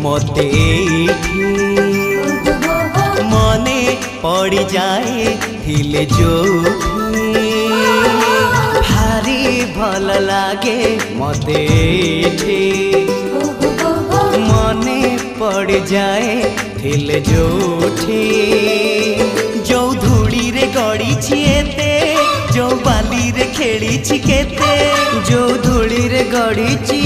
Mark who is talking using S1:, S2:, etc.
S1: मते मने पड़ जाए थिले जो भारी भल लागे मते मने पड़ जाए थिले जोठी जो धूली रे गड़ी छिएते जो बाली रे खेली छिकेते जो धूली रे गड़ी